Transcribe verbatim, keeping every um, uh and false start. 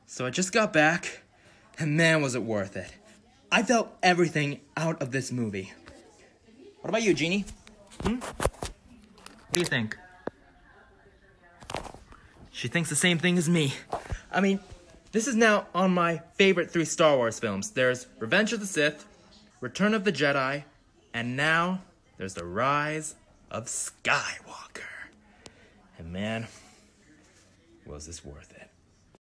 So I just got back, and man, was it worth it. I felt everything out of this movie. What about you, Jeannie? Hmm? What do you think? She thinks the same thing as me. I mean, this is now on my favorite three Star Wars films. There's Revenge of the Sith, Return of the Jedi, and now there's the Rise of Skywalker. And man, was this worth it.